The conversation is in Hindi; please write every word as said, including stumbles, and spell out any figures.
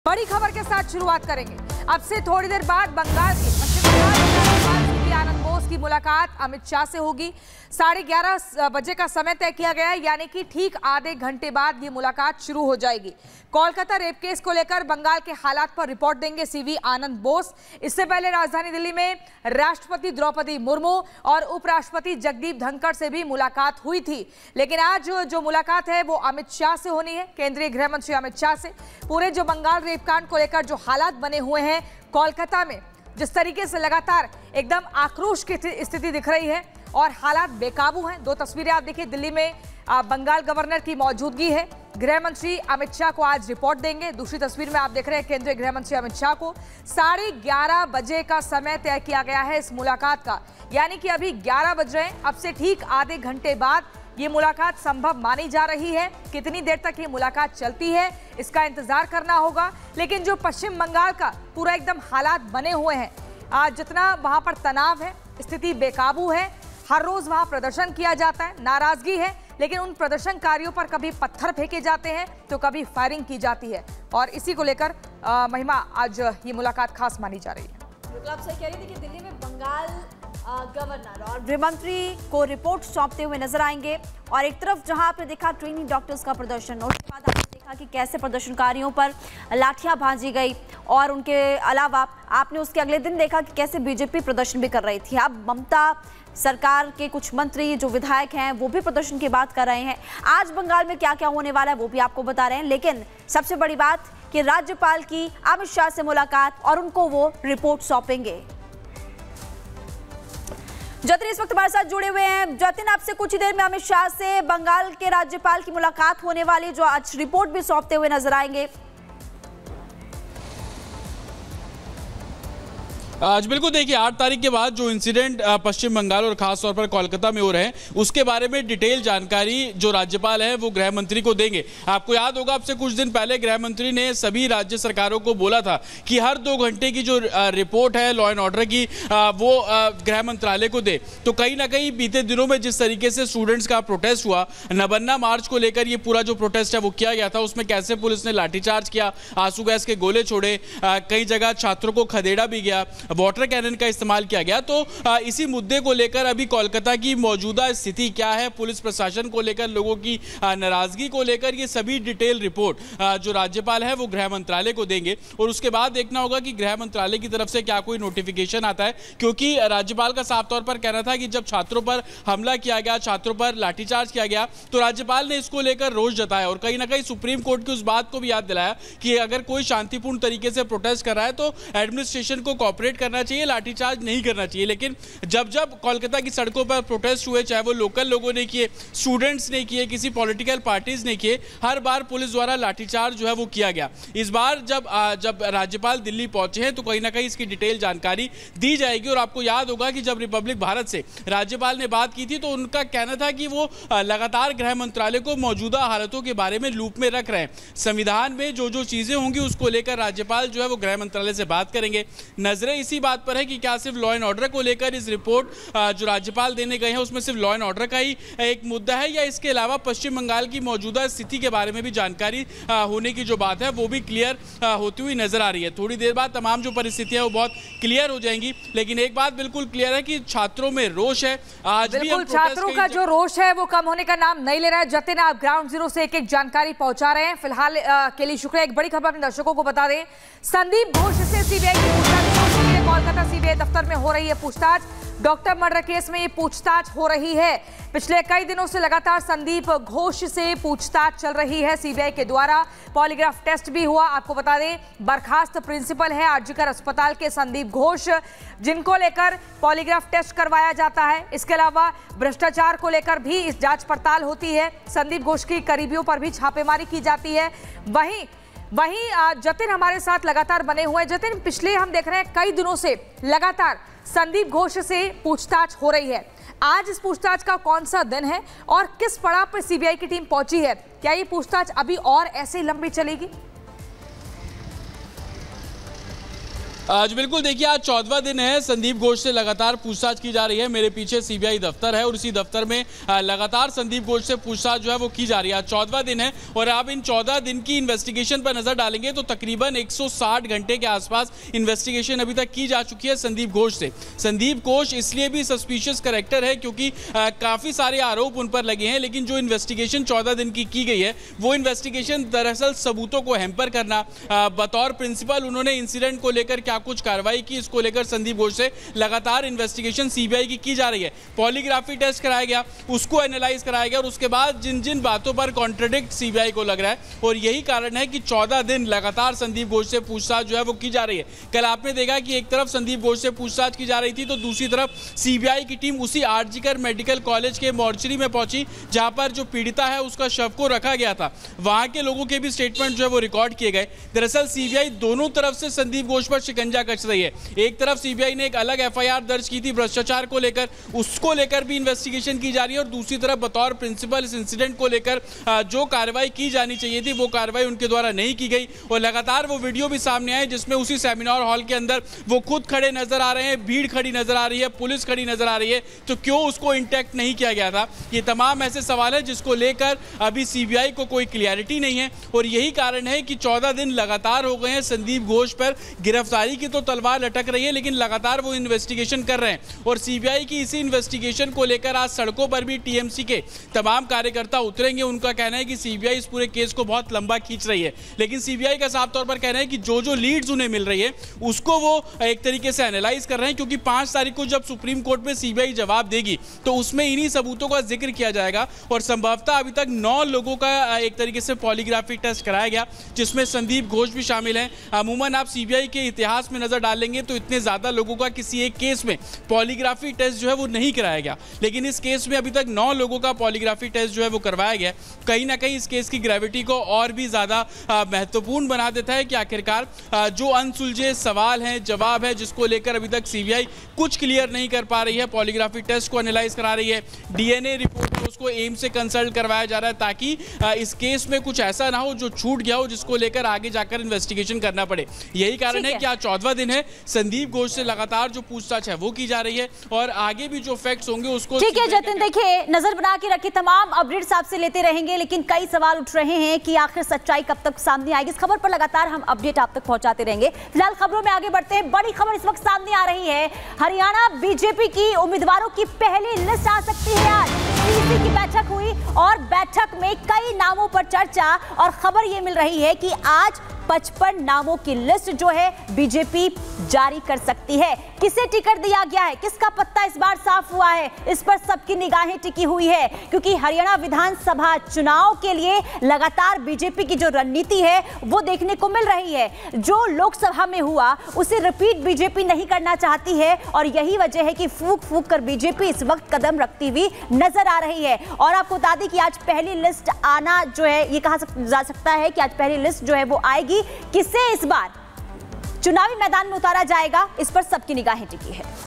बड़ी खबर के साथ शुरुआत करेंगे। अब से थोड़ी देर बाद बंगाल के पश्चिम बंगाल के आनंद बोस की मुलाकात अमित शाह से होगी। साढ़े ग्यारह बजे का समय तय किया गया है, यानी कि ठीक आधे घंटे बाद ये मुलाकात शुरू हो जाएगी। कोलकाता रेप केस को लेकर बंगाल के हालात पर रिपोर्ट देंगे सीवी आनंद बोस। इससे पहले राजधानी दिल्ली में राष्ट्रपति द्रौपदी मुर्मू और उपराष्ट्रपति जगदीप धनखड़ से भी मुलाकात हुई थी, लेकिन आज जो मुलाकात है वो अमित शाह से होनी है, केंद्रीय गृह मंत्री अमित शाह से। पूरे जो बंगाल रेप कांड को लेकर जो हालात बने हुए हैं कोलकाता में, जिस तरीके से लगातार एकदम आक्रोश की स्थिति दिख रही है और हालात बेकाबू हैं। दो तस्वीरें आप देखिए, दिल्ली में बंगाल गवर्नर की मौजूदगी है, गृह मंत्री अमित शाह को आज रिपोर्ट देंगे। दूसरी तस्वीर में आप देख रहे हैं केंद्रीय गृह मंत्री अमित शाह को। साढ़े ग्यारह बजे का समय तय किया गया है इस मुलाकात का, यानी कि अभी ग्यारह बज रहे हैं। अब से ठीक आधे घंटे बाद ये मुलाकात संभव मानी जा रही है। कितनी देर तक ये मुलाकात चलती है इसका इंतजार करना होगा, लेकिन जो पश्चिम बंगाल का पूरा एकदम हालात बने हुए हैं, आज जितना वहां पर तनाव है, स्थिति बेकाबू है। हर रोज वहां प्रदर्शन किया जाता है, नाराजगी है, लेकिन उन प्रदर्शनकारियों पर कभी पत्थर फेंके जाते हैं तो कभी फायरिंग की जाती है, और इसी को लेकर महिमा आज ये मुलाकात खास मानी जा रही है। बिल्कुल आप सही कह रही थी कि दिल्ली में बंगाल गवर्नर और गृह मंत्री को रिपोर्ट सौंपते हुए नजर आएंगे, और एक तरफ जहां आपने देखा ट्रेनिंग डॉक्टर्स का प्रदर्शन, और उसके बाद आपने देखा कि कैसे प्रदर्शनकारियों पर लाठियां भांजी गई, और उनके अलावा आपने उसके अगले दिन देखा कि कैसे बीजेपी प्रदर्शन भी कर रही थी। अब ममता सरकार के कुछ मंत्री जो विधायक हैं वो भी प्रदर्शन की बात कर रहे हैं। आज बंगाल में क्या क्या होने वाला है वो भी आपको बता रहे हैं, लेकिन सबसे बड़ी बात कि राज्यपाल की अमित शाह से मुलाकात और उनको वो रिपोर्ट सौंपेंगे। जतिन इस वक्त हमारे साथ जुड़े हुए हैं। जतिन, आपसे कुछ ही देर में अमित शाह से बंगाल के राज्यपाल की मुलाकात होने वाली, जो आज रिपोर्ट भी सौंपते हुए नजर आएंगे। आज बिल्कुल देखिए, आठ तारीख के बाद जो इंसिडेंट पश्चिम बंगाल और खास तौर पर कोलकाता में हो रहे हैं, उसके बारे में डिटेल जानकारी जो राज्यपाल है वो गृह मंत्री को देंगे। आपको याद होगा, अब से कुछ दिन पहले गृह मंत्री ने सभी राज्य सरकारों को बोला था कि हर दो घंटे की जो रिपोर्ट है लॉ एंड ऑर्डर की वो गृह मंत्रालय को दे। तो कहीं ना कहीं बीते दिनों में जिस तरीके से स्टूडेंट्स का प्रोटेस्ट हुआ, नवन्ना मार्च को लेकर ये पूरा जो प्रोटेस्ट है वो किया गया था, उसमें कैसे पुलिस ने लाठीचार्ज किया, आंसू गैस के गोले छोड़े, कई जगह छात्रों को खदेड़ा भी गया, वाटर कैनन का इस्तेमाल किया गया। तो इसी मुद्दे को लेकर अभी कोलकाता की मौजूदा स्थिति क्या है, पुलिस प्रशासन को लेकर लोगों की नाराजगी को लेकर, ये सभी डिटेल रिपोर्ट जो राज्यपाल है वो गृह मंत्रालय को देंगे, और उसके बाद देखना होगा कि गृह मंत्रालय की तरफ से क्या कोई नोटिफिकेशन आता है। क्योंकि राज्यपाल का साफ तौर पर कहना था कि जब छात्रों पर हमला किया गया, छात्रों पर लाठीचार्ज किया गया, तो राज्यपाल ने इसको लेकर रोष जताया, और कहीं ना कहीं सुप्रीम कोर्ट की उस बात को भी याद दिलाया कि अगर कोई शांतिपूर्ण तरीके से प्रोटेस्ट कर रहा है तो एडमिनिस्ट्रेशन को कोऑपरेट करना चाहिए, लाठीचार्ज नहीं करना चाहिए। लेकिन जब जब कोलकाता की सड़कों पर प्रोटेस्ट हुए, चाहे वो लोकल लोगों ने किए, स्टूडेंट्स ने किए, किसी पॉलिटिकल पार्टीज ने किए, हर बार पुलिस द्वारा लाठीचार्ज जो है वो किया गया। इस बार जब जब राज्यपाल दिल्ली पहुंचे हैं तो कहीं ना कहीं इसकी डिटेल जानकारी दी जाएगी। और आपको याद होगा कि जब रिपब्लिक भारत से राज्यपाल ने बात की थी तो उनका कहना था कि वो लगातार गृह मंत्रालय को मौजूदा हालातों के बारे में लूप में रख रहे हैं। संविधान में जो जो चीजें होंगी उसको लेकर राज्यपाल जो है वो गृह मंत्रालय से बात करेंगे। नजरें इसी बात पर है कि क्या सिर्फ लॉ एंड ऑर्डर को लेकर इस रिपोर्ट जो राज्यपाल देने गए हैं उसमें सिर्फ लॉ एंड ऑर्डर का ही एक मुद्दा है, या इसके अलावा पश्चिम बंगाल की मौजूदा स्थिति के बारे में भी जानकारी होने की जो बात है वो भी क्लियर होती हुई नजर आ रही है। थोड़ी देर बाद तमाम जो परिस्थितियां वो बहुत क्लियर हो जाएंगी, लेकिन एक बात बिल्कुल क्लियर है कि छात्रों में रोष है। आज भी छात्रों का जो रोष है वो कम होने का नाम नहीं ले रहा है। जतिन, आप ग्राउंड जीरो से एक एक जानकारी पहुंचा रहे हैं। फिलहाल के लिए शुक्रिया। एक बड़ी खबर अपने दर्शकों को बता दें, संदीप घोष से सीबीआई की पूछताछ, कोलकाता सीबीआई दफ्तर में हो रही है पूछताछ। डॉक्टर मर्डर केस में ये पूछताछ हो रही है। पिछले कई दिनों से लगातार संदीप घोष से पूछताछ चल रही है सीबीआई के द्वारा। पॉलीग्राफ टेस्ट भी हुआ। आपको बता दें, बर्खास्त प्रिंसिपल है आरजीकर अस्पताल के संदीप घोष, जिनको लेकर पॉलीग्राफ टेस्ट करवाया जाता है। इसके अलावा भ्रष्टाचार को लेकर भी इस जांच पड़ताल होती है। संदीप घोष की करीबियों पर भी छापेमारी की जाती है। वहीं वहीं जतिन हमारे साथ लगातार बने हुए हैं। जतिन, पिछले हम देख रहे हैं कई दिनों से लगातार संदीप घोष से पूछताछ हो रही है। आज इस पूछताछ का कौन सा दिन है और किस पड़ाव पर सीबीआई की टीम पहुंची है? क्या ये पूछताछ अभी और ऐसे लंबी चलेगी? आज बिल्कुल देखिए, आज चौदहवां दिन है। संदीप घोष से लगातार पूछताछ की जा रही है। मेरे पीछे सीबीआई दफ्तर है और इसी दफ्तर में लगातार संदीप घोष से पूछताछ जो है वो की जा रही है। आज चौदहवां दिन है और आप इन चौदह दिन की इन्वेस्टिगेशन पर नजर डालेंगे तो तकरीबन एक सौ साठ घंटे के आसपास इन्वेस्टिगेशन अभी तक की जा चुकी है संदीप घोष से। संदीप घोष इसलिए भी सस्पिशियस कैरेक्टर है क्योंकि आ, काफी सारे आरोप उन पर लगे हैं, लेकिन जो इन्वेस्टिगेशन चौदह दिन की की गई है वो इन्वेस्टिगेशन दरअसल सबूतों को हैम्पर करना, बतौर प्रिंसिपल उन्होंने इंसिडेंट को लेकर क्या कुछ कार्रवाई की, इसको लेकर संदीप घोष से लगातार इन्वेस्टिगेशन सीबीआई की की जा रही है। पॉलीग्राफी टेस्ट कराया गया, उसको एनालाइज कराया गया और उसके बाद जिन जिन बातों पर कॉन्ट्रडिक्ट सीबीआई को लग रहा है और यही कारण है कि चौदह दिन लगातार संदीप घोष से पूछताछ जो है वो की जा रही है। कल आपने देखा कि एक तरफ संदीप घोष से पूछताछ की जा रही थी तो दूसरी तरफ सीबीआई की टीम उसी आरजीकर मेडिकल कॉलेज के मॉर्चरी में पहुंची जहां पर जो पीड़िता है उसका शव को रखा गया था। वहां के लोगों के भी स्टेटमेंट जो है वो रिकॉर्ड किए गए। दरअसल सीबीआई दोनों तरफ से संदीप घोष पर शिकंजा कस रही है। एक तरफ सीबीआई ने एक अलग एफआईआर दर्ज की थी भ्रष्टाचार को लेकर, उसको लेकर भी इन्वेस्टिगेशन की जा रही है और दूसरी तरफ बतौर प्रिंसिपल इस इंसिडेंट को लेकर जो कार्रवाई की जानी चाहिए थी वो कार्रवाई उनके द्वारा नहीं की गई। और लगातार वो वीडियो भी सामने आए जिसमें उसी सेमिनार हॉल के अंदर वो खुद खड़े नजर आ रहे हैं, भीड़ खड़ी नजर आ रही है, पुलिस खड़ी नजर आ रही है, तो क्यों उसको इंटैक्ट नहीं किया गया था? ये तमाम ऐसे सवाल है जिसको लेकर अभी सीबीआई को कोई क्लियरिटी नहीं है और यही कारण है कि चौदह दिन लगातार हो गए हैं। संदीप घोष पर गिरफ्तारी की तो तलवार लटक रही है लेकिन लगातार वो इन्वेस्टिगेशन कर रहे हैं और सीबीआई की इसी इन्वेस्टिगेशन को लेकर आज सड़कों पर भी टीएमसी के तमाम कार्यकर्ता उतरेंगे। उनका कहना है कि सीबीआई इस पूरे केस को बहुत लंबा खींच रही है, लेकिन सीबीआई का साफ तौर पर कहना है कि जो जो लीड्स उन्हें मिल रही है उसको वो एक तरीके से एनालाइज कर रहे हैं, क्योंकि पांच तारीख को जब सुप्रीम कोर्ट में सीबीआई जवाब देगी तो उसमें इन्हीं सबूतों का जिक्र किया जाएगा और संभवतः अभी तक नौ लोगों का एक तरीके से पॉलीग्राफी टेस्ट कराया गया जिसमें संदीप घोष भी शामिल हैं। अमूमन आप सीबीआई के इतिहास में नजर डालेंगे तो इतने ज्यादा लोगों का किसी एक केस में पॉलीग्राफी टेस्ट जो है वो नहीं कराया गया, लेकिन इस केस में अभी तक नौ लोगों का पॉलीग्राफी टेस्ट जो है वो करवाया गया। कहीं ना कहीं इस केस की ग्रेविटी को और भी ज्यादा महत्वपूर्ण बना देता है कि आखिरकार जो अनसुलझे सवाल हैं, जवाब है जिसको लेकर अभी तक सीबीआई कुछ क्लियर नहीं कर पा रही है। पॉलीग्राफी टेस्ट को एनालाइज करा रही है, डीएनए रिपोर्ट है उसको एम्स से कंसल्ट करवाया जा रहा है ताकि इस केस में कुछ ऐसा ना हो जो छूट गया हो जिसको लेकर आगे जाकर इन्वेस्टिगेशन करना पड़े। यही कारण है कि आज चौदहवां दिन है। संदीप घोष से लगातार जो पूछताछ है वो की जा रही है और आगे भी जो फैक्ट्स होंगे उसको ठीक है जतिन, देखिए नजर बना के रखिए, तमाम अपडेट्स आपसे लेते रहेंगे, लेकिन कई सवाल उठ रहे हैं कि आखिर सच्चाई कब तक सामने आएगी। इस खबर पर लगातार हम अपडेट आप तक पहुंचाते रहेंगे। फिलहाल खबरों में आगे बढ़ते हैं। बड़ी खबर इस वक्त सामने आ रही है, हरियाणा बीजेपी की उम्मीदवारों की पहली लिस्ट आ सकती है। आज सीसी की बैठक हुई और बैठक में कई नामों पर चर्चा और खबर यह मिल रही है कि आज पचपन नामों की लिस्ट जो है बीजेपी जारी कर सकती है। किसे टिकट दिया गया है, किसका पत्ता इस बार साफ हुआ है, इस पर सबकी निगाहें टिकी हुई है, क्योंकि हरियाणा विधानसभा चुनाव के लिए लगातार बीजेपी की जो रणनीति है वो देखने को मिल रही है। जो लोकसभा में हुआ उसे रिपीट बीजेपी नहीं करना चाहती है और यही वजह है कि फूक फूक कर बीजेपी इस वक्त कदम रखती हुई नजर आ रही है। और आपको बता दें कि आज पहली लिस्ट आना जो है ये कहा जा सकता है कि आज पहली लिस्ट जो है वो आएगी। किसे इस बार चुनावी मैदान में उतारा जाएगा, इस पर सबकी निगाहें टिकी है।